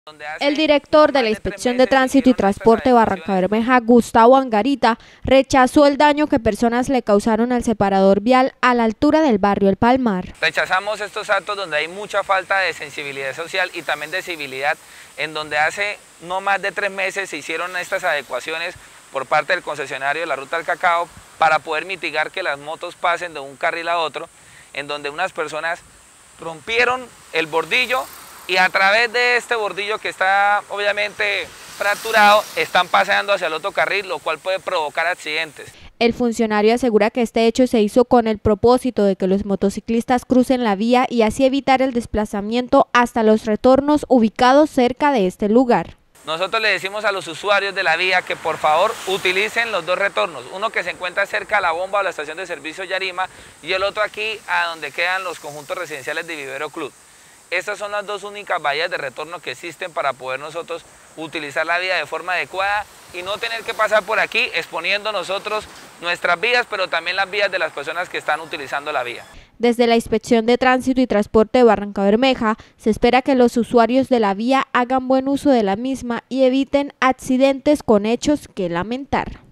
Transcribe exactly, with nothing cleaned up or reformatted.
El director de la Inspección de Tránsito y Transporte de Barrancabermeja, Gustavo Angarita, rechazó el daño que personas le causaron al separador vial a la altura del barrio El Palmar. Rechazamos estos actos donde hay mucha falta de sensibilidad social y también de civilidad, en donde hace no más de tres meses se hicieron estas adecuaciones por parte del concesionario de la Ruta del Cacao para poder mitigar que las motos pasen de un carril a otro, en donde unas personas rompieron el bordillo y a través de este bordillo que está obviamente fracturado, están paseando hacia el otro carril, lo cual puede provocar accidentes. El funcionario asegura que este hecho se hizo con el propósito de que los motociclistas crucen la vía y así evitar el desplazamiento hasta los retornos ubicados cerca de este lugar. Nosotros le decimos a los usuarios de la vía que por favor utilicen los dos retornos, uno que se encuentra cerca a la bomba o la estación de servicio Yarima y el otro aquí a donde quedan los conjuntos residenciales de Vivero Club. Estas son las dos únicas vías de retorno que existen para poder nosotros utilizar la vía de forma adecuada y no tener que pasar por aquí exponiendo nosotros nuestras vías, pero también las vías de las personas que están utilizando la vía. Desde la Inspección de Tránsito y Transporte de Barrancabermeja, se espera que los usuarios de la vía hagan buen uso de la misma y eviten accidentes con hechos que lamentar.